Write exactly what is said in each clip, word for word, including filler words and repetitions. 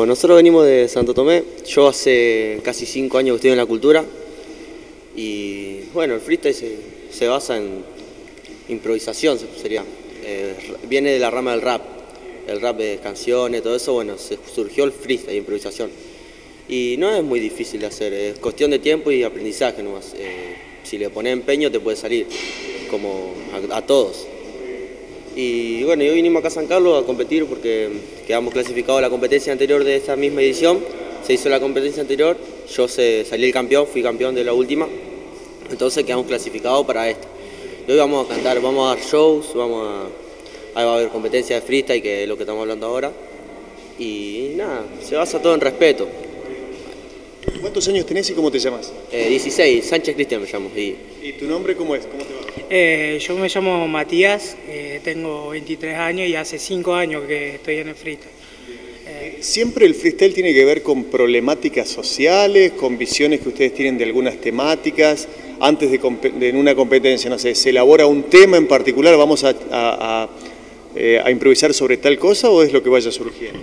Bueno, nosotros venimos de Santo Tomé. Yo hace casi cinco años que estoy en la cultura. Y bueno, el freestyle se, se basa en improvisación, sería. Eh, viene de la rama del rap. El rap de canciones, todo eso, bueno, se surgió el freestyle, improvisación. Y no es muy difícil de hacer, es cuestión de tiempo y aprendizaje nomás. Eh, si le pones empeño te puede salir, como a, a todos. Y bueno, hoy vinimos acá a San Carlos a competir porque quedamos clasificados a la competencia anterior de esta misma edición. Se hizo la competencia anterior, yo se, salí el campeón, fui campeón de la última. Entonces quedamos clasificados para esta. Y hoy vamos a cantar, vamos a dar shows, vamos a, ahí va a haber competencia de freestyle, que es lo que estamos hablando ahora. Y nada, se basa todo en respeto. ¿Cuántos años tenés y cómo te llamas? Eh, dieciséis, Sánchez Cristian me llamo. Y... ¿Y tu nombre cómo es? ¿Cómo te va? Eh, yo me llamo Matías, eh, tengo veintitrés años y hace cinco años que estoy en el freestyle. Eh, ¿Siempre el freestyle tiene que ver con problemáticas sociales, con visiones que ustedes tienen de algunas temáticas? Antes de, de en una competencia, no sé, ¿se elabora un tema en particular? ¿Vamos a, a, a, eh, a improvisar sobre tal cosa o es lo que vaya surgiendo?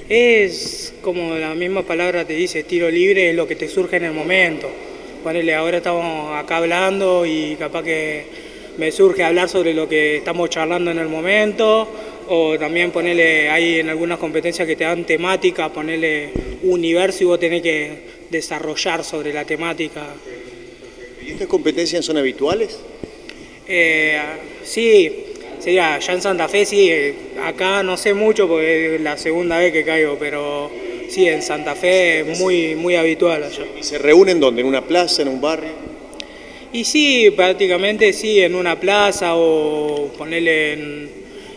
Es como la misma palabra te dice, tiro libre, es lo que te surge en el momento. Ponele, ahora estamos acá hablando y capaz que me surge hablar sobre lo que estamos charlando en el momento, o también ponerle, hay en algunas competencias que te dan temática, ponerle un universo y vos tenés que desarrollar sobre la temática. ¿Y estas competencias son habituales? Eh, sí, sería ya en Santa Fe, sí, acá no sé mucho porque es la segunda vez que caigo, pero sí, en Santa Fe es muy, muy habitual allá. ¿Y se reúnen dónde? ¿En una plaza, en un barrio? Y sí, prácticamente sí, en una plaza o ponerle en,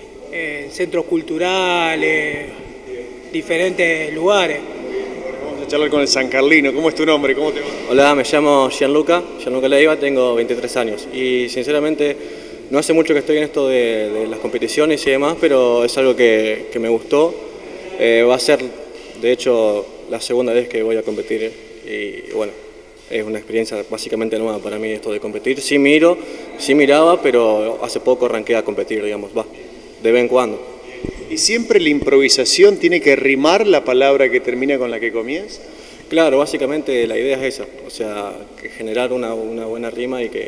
en centros culturales, diferentes lugares. Vamos a charlar con el sancarlino. ¿Cómo es tu nombre? ¿Cómo te va? Hola, me llamo Gianluca, Gianluca Leiva, tengo veintitrés años y sinceramente no hace mucho que estoy en esto de, de las competiciones y demás, pero es algo que, que me gustó. Eh, va a ser, de hecho, la segunda vez que voy a competir y bueno, es una experiencia básicamente nueva para mí esto de competir. Sí miro, sí miraba, pero hace poco arranqué a competir, digamos, va, de vez en cuando. ¿Y siempre la improvisación tiene que rimar la palabra que termina con la que comienza? Claro, básicamente la idea es esa, o sea, que generar una, una buena rima y que,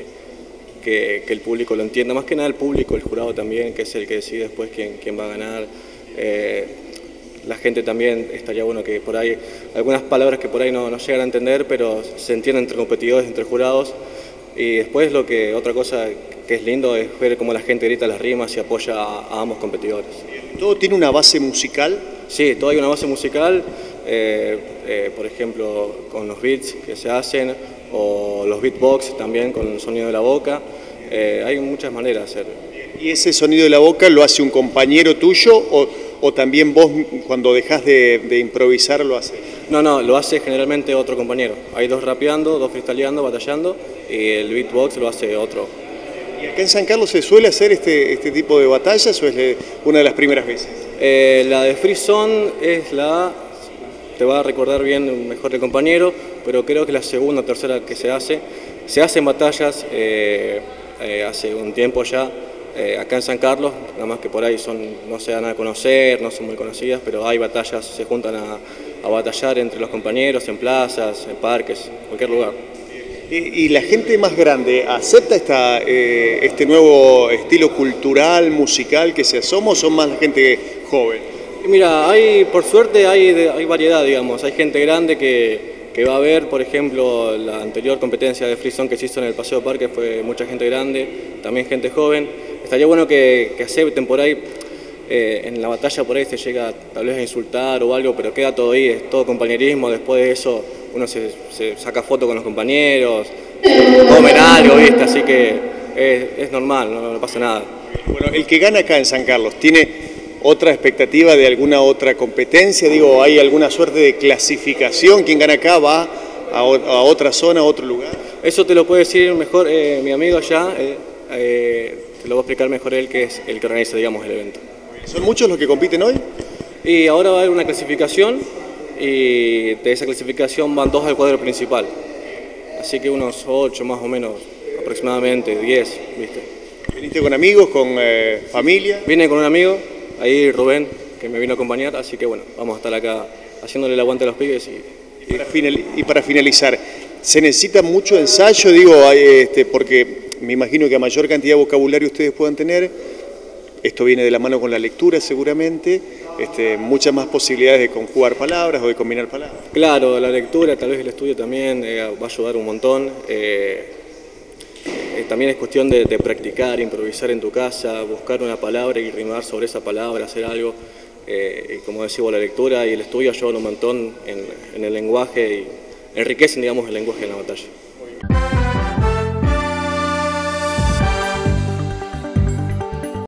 que, que el público lo entienda, más que nada el público, el jurado también, que es el que decide después quién, quién va a ganar. Eh, La gente también, estaría bueno que por ahí, algunas palabras que por ahí no, no llegan a entender, pero se entienden entre competidores, entre jurados. Y después lo que, otra cosa que es lindo es ver cómo la gente grita las rimas y apoya a, a ambos competidores. ¿Todo tiene una base musical? Sí, todo hay una base musical, eh, eh, por ejemplo, con los beats que se hacen, o los beatbox también con el sonido de la boca. Eh, hay muchas maneras de hacerlo. ¿Y ese sonido de la boca lo hace un compañero tuyo o, o también vos cuando dejás de, de improvisar lo haces? No, no, lo hace generalmente otro compañero. Hay dos rapeando, dos freestyleando, batallando y el beatbox lo hace otro. ¿Y acá en San Carlos se suele hacer este, este tipo de batallas o es una de las primeras veces? Eh, la de Free Zone es la, te va a recordar bien mejor el compañero, pero creo que la segunda o tercera que se hace. Se hacen batallas eh, eh, hace un tiempo ya. Eh, acá en San Carlos, nada más que por ahí son, no se dan a conocer, no son muy conocidas, pero hay batallas, se juntan a, a batallar entre los compañeros, en plazas, en parques, en cualquier lugar. ¿Y, y la gente más grande acepta esta, eh, este nuevo estilo cultural, musical que se asoma o son más la gente joven? Y mira, hay, por suerte hay, hay variedad, digamos, hay gente grande que... que va a ver, por ejemplo, la anterior competencia de Free Zone que se hizo en el Paseo Parque, fue mucha gente grande, también gente joven. Estaría bueno que, que acepten por ahí, eh, en la batalla por ahí se llega tal vez a insultar o algo, pero queda todo ahí, es todo compañerismo, después de eso uno se, se saca foto con los compañeros, comen algo, ¿viste? Así que es, es normal, no, no pasa nada. Bueno, el que gana acá en San Carlos, ¿tiene otra expectativa de alguna otra competencia? Digo, ¿hay alguna suerte de clasificación? ¿Quién gana acá va a, a otra zona, a otro lugar? Eso te lo puede decir mejor eh, mi amigo allá, eh, eh, te lo va a explicar mejor él, que es el que organiza, digamos, el evento. ¿Son muchos los que compiten hoy? Y ahora va a haber una clasificación y de esa clasificación van dos al cuadro principal. Así que unos ocho más o menos, aproximadamente, diez, ¿viste? ¿Viniste con amigos, con eh, familia? Vine con un amigo. Ahí Rubén, que me vino a acompañar, así que bueno, vamos a estar acá haciéndole el aguante a los pibes. Y, y, para, final, y para finalizar, ¿se necesita mucho ensayo? Digo, este, porque me imagino que a mayor cantidad de vocabulario ustedes puedan tener, esto viene de la mano con la lectura seguramente, este, muchas más posibilidades de conjugar palabras o de combinar palabras. Claro, la lectura, tal vez el estudio también eh, va a ayudar un montón. Eh, eh, también es cuestión de, de practicar, improvisar en tu casa, buscar una palabra y rimar sobre esa palabra, hacer algo. Eh, y como decimos, la lectura y el estudio ayudan un montón en, en el lenguaje y enriquecen, digamos, el lenguaje en la batalla.